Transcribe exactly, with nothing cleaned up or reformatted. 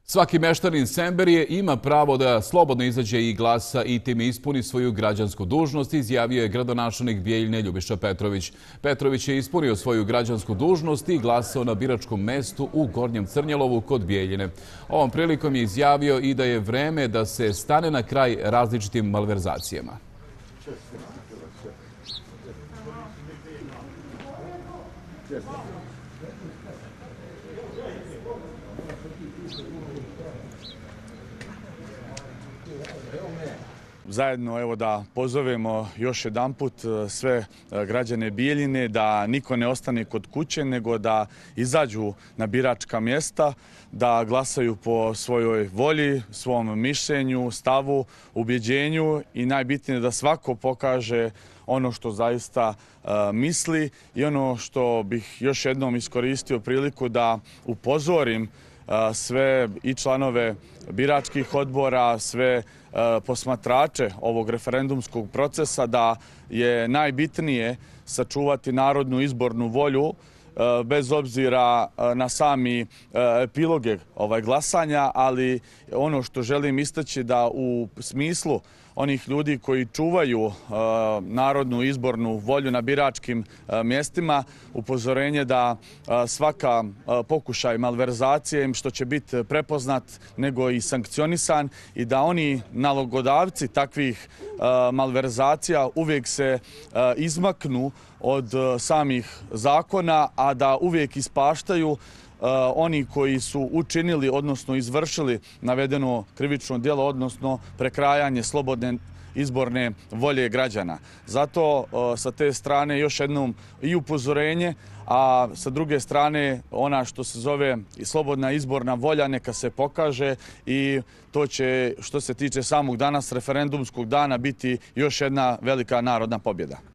Svaki meštanin Semberije ima pravo da slobodno izađe i glasa i time ispuni svoju građansku dužnost, izjavio je gradonačelnik Bijeljine Ljubiša Petrović. Petrović je ispunio svoju građansku dužnost i glasao na biračkom mestu u Gornjem Crnjelovu kod Bijeljine. Ovom prilikom je izjavio i da je vreme da se stane na kraj različitim malverzacijama. Zajedno evo da pozovemo još jedanput sve građane Bijeljine da niko ne ostane kod kuće, nego da izađu na biračka mjesta, da glasaju po svojoj volji, svom mišljenju, stavu, ubjeđenju i najbitnije da svako pokaže ono što zaista misli i ono što bih još jednom iskoristio priliku da upozorim sve i članove biračkih odbora, sve posmatrače ovog referendumskog procesa da je najbitnije sačuvati narodnu izbornu volju bez obzira na sami epiloge ovaj glasanja, ali ono što želim istaći da u smislu onih ljudi koji čuvaju narodnu izbornu volju na biračkim mjestima, upozorenje da svaka pokušaj malverzacije im što će biti prepoznat nego i sankcionisan i da oni nalogodavci takvih malverzacija uvijek se izmaknu od samih zakona, a da uvijek ispaštaju oni koji su učinili, odnosno izvršili navedeno krivično djelo, odnosno prekrajanje slobodne izborne volje građana. Zato sa te strane još jednom i upozorenje, a sa druge strane ona što se zove slobodna izborna volja neka se pokaže i to će što se tiče samog danas referendumskog dana biti još jedna velika narodna pobjeda.